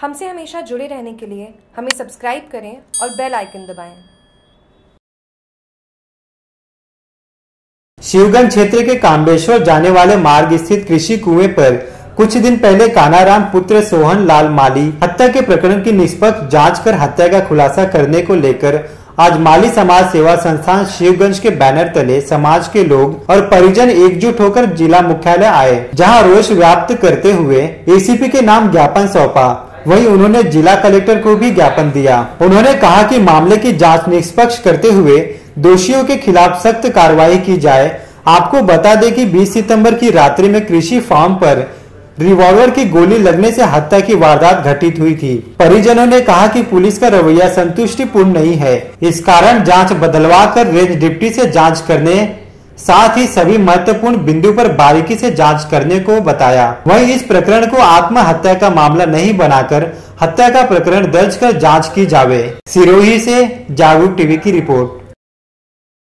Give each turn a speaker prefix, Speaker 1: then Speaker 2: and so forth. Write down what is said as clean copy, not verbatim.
Speaker 1: हमसे हमेशा जुड़े रहने के लिए हमें सब्सक्राइब करें और बेल आइकन दबाएं।
Speaker 2: शिवगंज क्षेत्र के काम्बेश्वर जाने वाले मार्ग स्थित कृषि कुएं पर कुछ दिन पहले कानाराम पुत्र सोहन लाल माली हत्या के प्रकरण की निष्पक्ष जांच कर हत्या का खुलासा करने को लेकर आज माली समाज सेवा संस्थान शिवगंज के बैनर तले समाज के लोग और परिजन एकजुट होकर जिला मुख्यालय आए, जहां रोष व्याप्त करते हुए एसीपी के नाम ज्ञापन सौंपा। वहीं उन्होंने जिला कलेक्टर को भी ज्ञापन दिया। उन्होंने कहा कि मामले की जांच निष्पक्ष करते हुए दोषियों के खिलाफ सख्त कार्रवाई की जाए। आपको बता दें कि 20 सितंबर की रात्रि में कृषि फार्म पर रिवॉल्वर की गोली लगने से हत्या की वारदात घटित हुई थी। परिजनों ने कहा कि पुलिस का रवैया संतुष्टिपूर्ण नहीं है, इस कारण जांच बदलवा कर रेंज डिप्टी से जांच करने, साथ ही सभी महत्वपूर्ण बिंदु पर बारीकी से जांच करने को बताया। वहीं इस प्रकरण को आत्महत्या का मामला नहीं बनाकर हत्या का प्रकरण दर्ज कर जांच की जावे। सिरोही से जागरूक टीवी की रिपोर्ट।